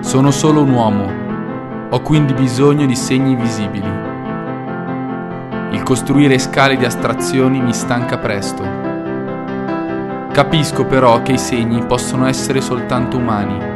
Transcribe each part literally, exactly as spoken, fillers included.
Sono solo un uomo, ho quindi bisogno di segni visibili. Il costruire scale di astrazioni mi stanca presto. Capisco però che i segni possono essere soltanto umani.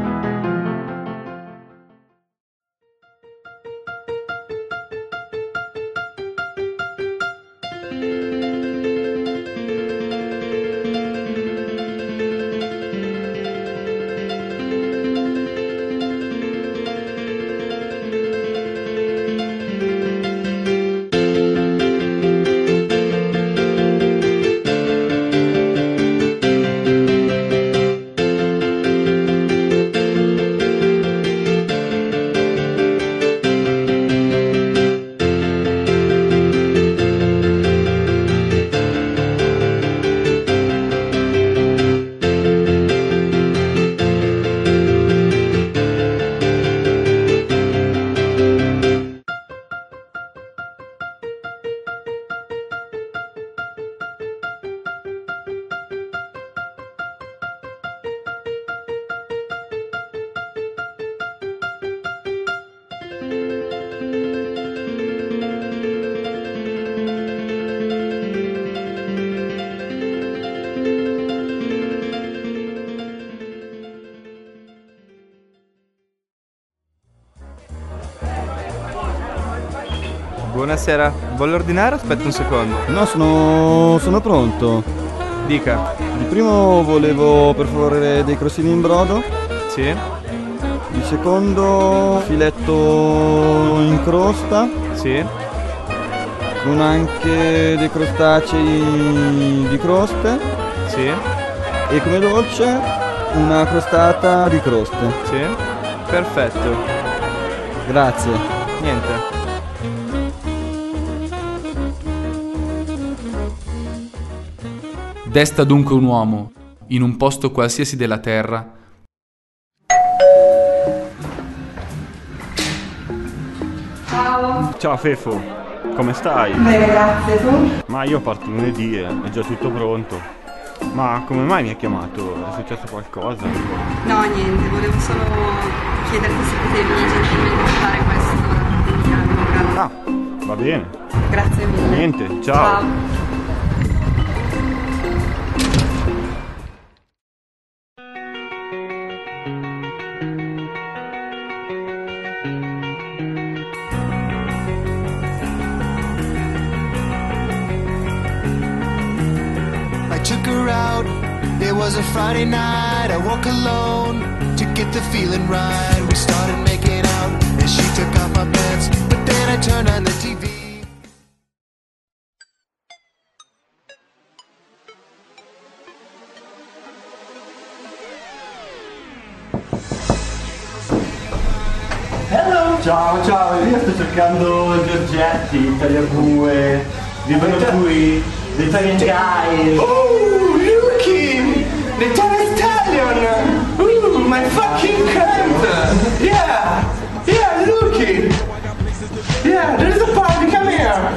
Buonasera, vuole ordinare? Aspetta un secondo. No, sono, sono pronto. Dica. Di primo volevo per favore dei crostini in brodo. Sì. Di secondo filetto in crosta. Sì. Con anche dei crostacei di croste. Sì. E come dolce una crostata di croste. Sì. Perfetto. Grazie. Niente. Desta dunque un uomo, in un posto qualsiasi della terra. Ciao. Ciao Fefo, come stai? Bene, grazie, tu? Ma io parto lunedì, eh, è già tutto pronto. Ma come mai mi hai chiamato? È successo qualcosa? No, niente, volevo solo chiederti se potevi gentilmente fare questo. Ah, va bene. Grazie mille. Niente, ciao. Ciao. Took her out, it was a Friday night. I woke alone to get the feeling right. We started making out and she took off my pants, but then I turned on the T V. Hello! Ciao, ciao, io sto cercando Giorgetti, Italia due, vivono qui, l'Italian guy. Oh, Lucky! The Italian! Ooh, my fucking cunt! Yeah! Yeah, Lucky! Yeah, there's a party, come here!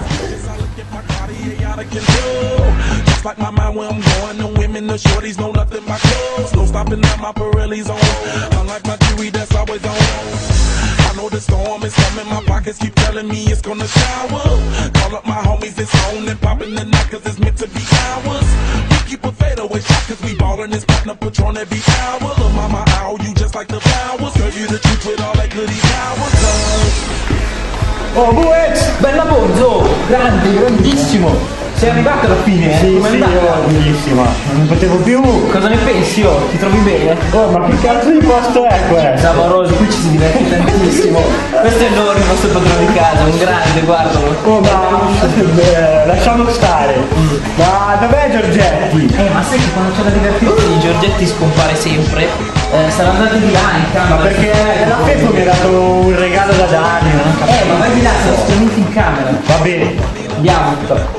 Just like my mind where I'm going, the women, the shorties know nothing but clothes. No stopping at my Pirelli's on. Unlike my jewelry that's always on. I know the storm is coming, my pockets keep telling me it's gonna shower. Call up my homies, it's on and popping the night cause it's meant to be ours. We keep a fadeaway shot cause we ballin' this partner Patron every hour. Lil' mama, ow, you just like the flowers. Girl, you the truth with all that goody powers. Oh, Buez! Bella Bonzo! Grande, grandissimo! Sei arrivato alla fine, eh? Sì, Com'è sì, andata? oh, bellissima, non potevo più. Cosa ne pensi, oh? Ti trovi bene? Oh, ma che cazzo di posto è questo? Savoroso, qui ci si diverte tantissimo. Questo è Loro, il nostro padrone di casa, un grande, guardalo. Oh, ma beh, lasciamo stare. Mm. Ma dov'è Giorgetti? Eh, ma sai che quando c'è da divertirsi Giorgetti scompare sempre. Eh, sarà andato di là in camera. Ma perché la Fefo mi ha dato un regalo da darmi, non capisco. Eh, ma vai di là, siamo strenuti in camera. Va bene. Andiamo.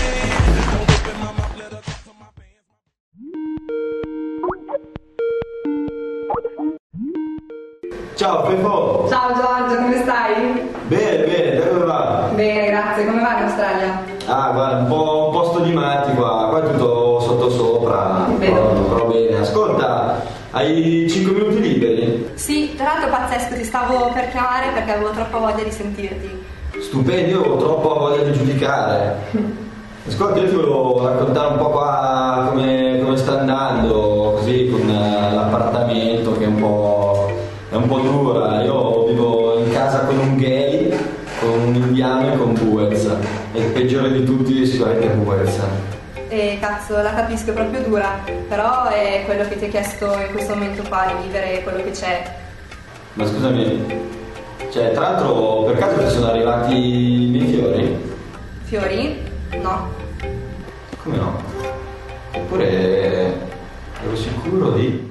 Ciao Fefo! Ciao Giorgio, come stai? Bene, bene, dove va? Bene, grazie, come va in Australia? Ah, guarda, un po' un posto di matti qua, qua è tutto sottosopra, Vedo. però, però bene. Ascolta, Hai cinque minuti liberi? Sì, tra l'altro pazzesco, ti stavo per chiamare perché avevo troppa voglia di sentirti. Stupendo, io ho troppa voglia di giudicare. Ascolta, io ti volevo raccontare un po' qua come, come sta andando, così con uh, l'appartamento che è un po', è un po' dura. Io vivo in casa con un gay, con un indiano e con Buez. E il peggiore di tutti è sicuramente Buez. E cazzo, la capisco, è proprio dura, però è quello che ti ho chiesto in questo momento qua, di vivere quello che c'è. Ma scusami, cioè tra l'altro per caso ti sono arrivati i miei fiori? Fiori? No. Come no? Eppure ero sicuro di...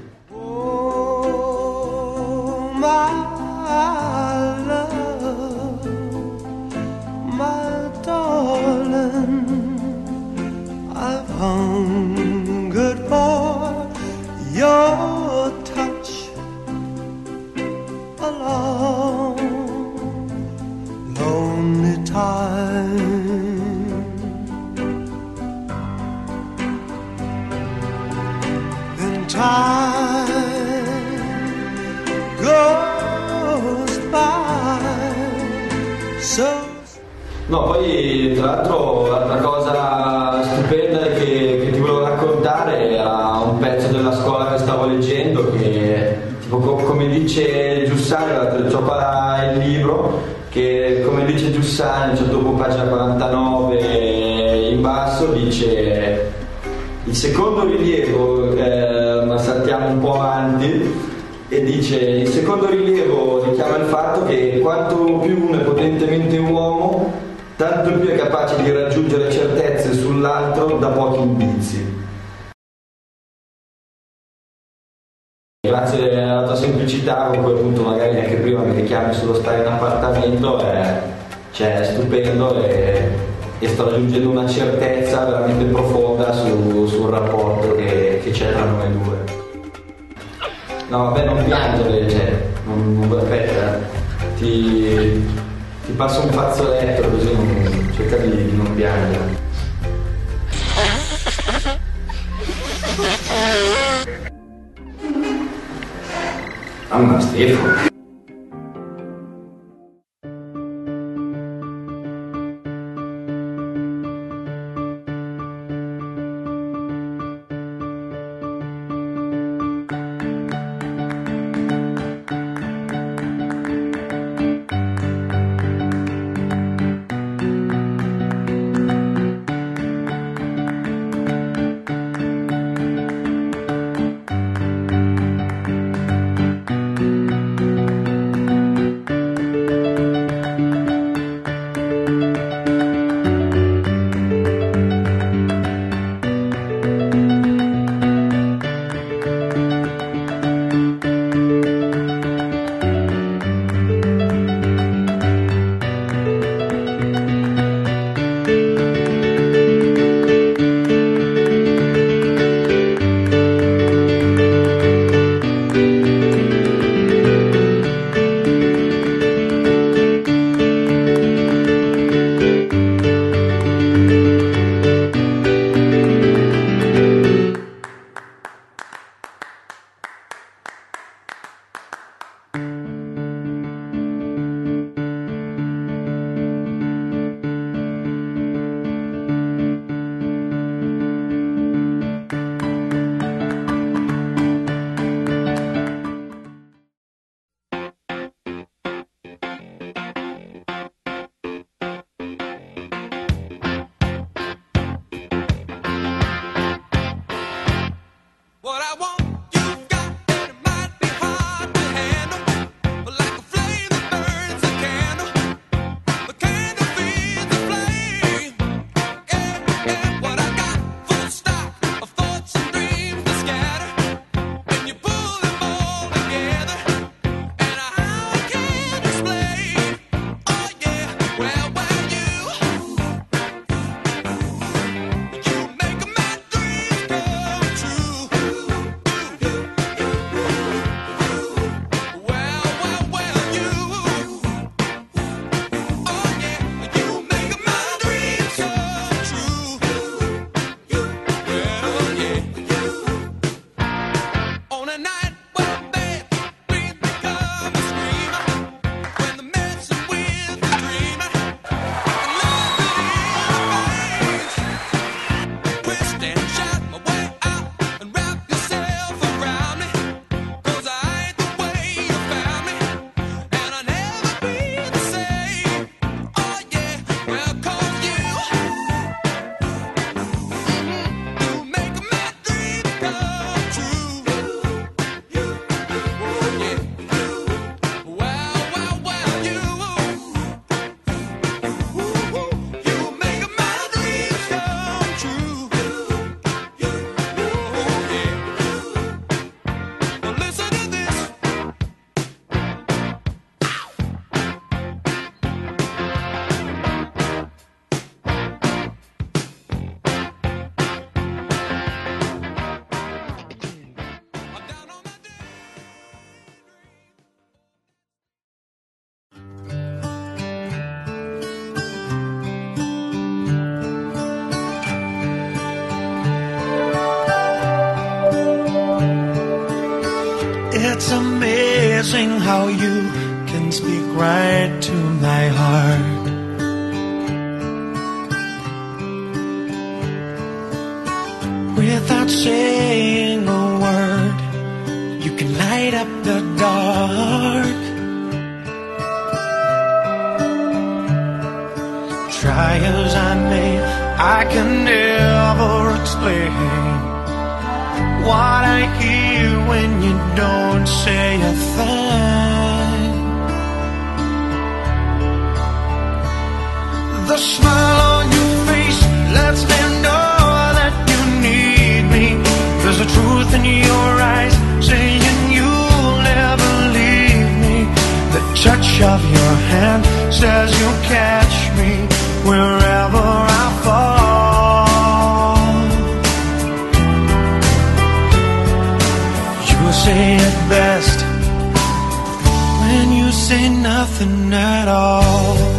Oh, my love, my darling, I've hungered for your touch a long, lonely time. Then time goes by so. No, poi tra l'altro l'altra cosa stupenda che, che ti volevo raccontare era un pezzo della scuola che stavo leggendo che, tipo, co- come dice Giussani, c'ho qua il libro, che come dice Giussani, cioè dopo pagina quarantanove in basso, dice il secondo rilievo, eh, ma saltiamo un po' avanti, e dice il secondo rilievo richiama il fatto che quanto più uno è potentemente uomo, tanto più è capace di raggiungere certezze sull'altro da pochi indizi. Grazie alla tua semplicità, con cui appunto magari neanche prima mi richiami sullo stare in appartamento, è, cioè, è stupendo e, e sto raggiungendo una certezza veramente profonda su, sul rapporto che, che c'è tra noi due. No vabbè, non piangere, cioè, non, non aspetta, ti... ti passo un fazzoletto così non, cerca di, di non piangere. Mamma Stefano. amazing how you can speak right to my heart. Without saying a word, you can light up the dark. Try as I may, I can never explain what I hear when you don't say a thing. The smile on your face lets me know that you need me. There's a truth in your eyes saying you'll never leave me. The touch of your hand says you'll catch me wherever I fall. You say it best when you say nothing at all.